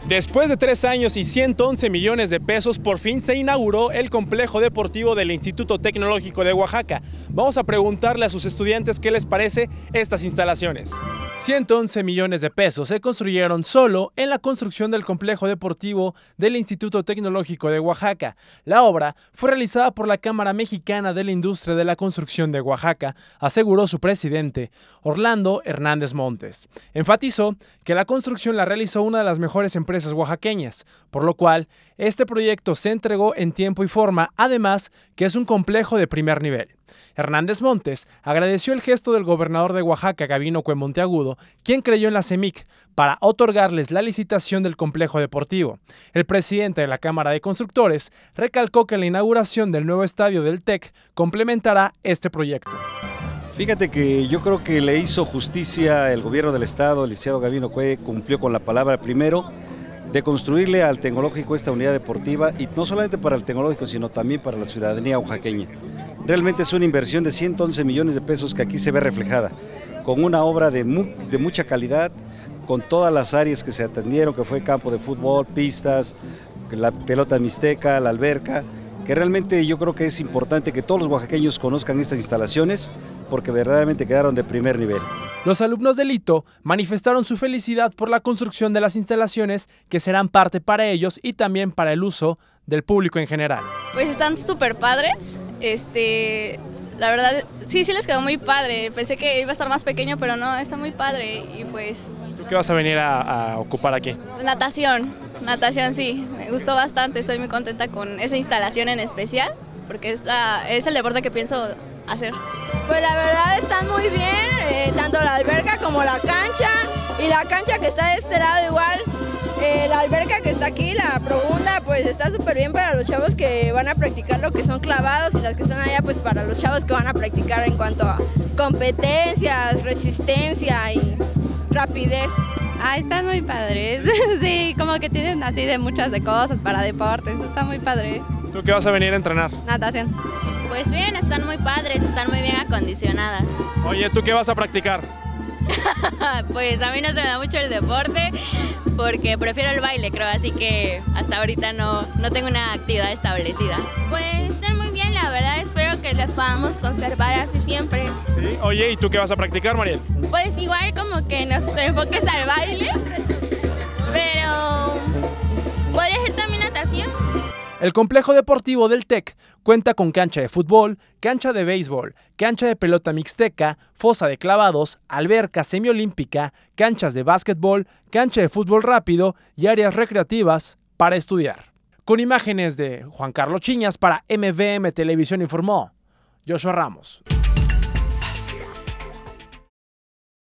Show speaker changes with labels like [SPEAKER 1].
[SPEAKER 1] Después de 3 años y 111 millones de pesos, por fin se inauguró el complejo deportivo del Instituto Tecnológico de Oaxaca. Vamos a preguntarle a sus estudiantes qué les parece estas instalaciones. 111 millones de pesos se construyeron solo en la construcción del complejo deportivo del Instituto Tecnológico de Oaxaca. La obra fue realizada por la Cámara Mexicana de la Industria de la Construcción de Oaxaca, aseguró su presidente, Orlando Hernández Montes. Enfatizó que la construcción la realizó una de las mejores empresas oaxaqueñas, por lo cual este proyecto se entregó en tiempo y forma, además que es un complejo de primer nivel. Hernández Montes agradeció el gesto del gobernador de Oaxaca, Gabino Cue Monteagudo, quien creyó en la CEMIC para otorgarles la licitación del complejo deportivo. El presidente de la Cámara de Constructores recalcó que la inauguración del nuevo estadio del TEC complementará este proyecto.
[SPEAKER 2] Fíjate que yo creo que le hizo justicia el gobierno del estado, el licenciado Gabino Cue cumplió con la palabra primero de construirle al Tecnológico esta unidad deportiva, y no solamente para el Tecnológico, sino también para la ciudadanía oaxaqueña. Realmente es una inversión de 111 millones de pesos que aquí se ve reflejada, con una obra de mucha calidad, con todas las áreas que se atendieron, que fue campo de fútbol, pistas, la pelota mixteca, la alberca, que realmente yo creo que es importante que todos los oaxaqueños conozcan estas instalaciones, porque verdaderamente quedaron de primer nivel.
[SPEAKER 1] Los alumnos del ITO manifestaron su felicidad por la construcción de las instalaciones, que serán parte para ellos y también para el uso del público en general.
[SPEAKER 3] Pues están súper padres, la verdad sí les quedó muy padre, pensé que iba a estar más pequeño, pero no, está muy padre. Y pues...
[SPEAKER 1] ¿Tú qué vas a venir a ocupar aquí?
[SPEAKER 3] Natación sí, me gustó bastante, estoy muy contenta con esa instalación en especial, porque es el deporte que pienso hacer.
[SPEAKER 4] Pues la verdad están muy bien, tanto la alberca como la cancha, y la cancha que está de este lado igual, la alberca que está aquí, la profunda, pues está súper bien para los chavos que van a practicar lo que son clavados, y las que están allá pues para los chavos que van a practicar en cuanto a competencias, resistencia y rapidez.
[SPEAKER 5] Están muy padres, sí, como que tienen así de muchas de cosas para deportes, está muy padre.
[SPEAKER 1] ¿Tú qué vas a venir a entrenar?
[SPEAKER 5] Natación.
[SPEAKER 3] Pues bien, están muy padres, están muy bien acondicionadas.
[SPEAKER 1] Oye, ¿tú qué vas a practicar?
[SPEAKER 3] Pues a mí no se me da mucho el deporte, porque prefiero el baile, creo, así que hasta ahorita no tengo una actividad establecida.
[SPEAKER 6] Pues están muy bien, la verdad, espero que las podamos conservar así siempre.
[SPEAKER 1] Sí, oye, ¿y tú qué vas a practicar, Mariel?
[SPEAKER 6] Pues igual como que nos enfoques al baile, pero podría ser también natación.
[SPEAKER 1] El complejo deportivo del TEC cuenta con cancha de fútbol, cancha de béisbol, cancha de pelota mixteca, fosa de clavados, alberca semiolímpica, canchas de básquetbol, cancha de fútbol rápido y áreas recreativas para estudiar. Con imágenes de Juan Carlos Chiñas para MVM Televisión informó Joshua Ramos.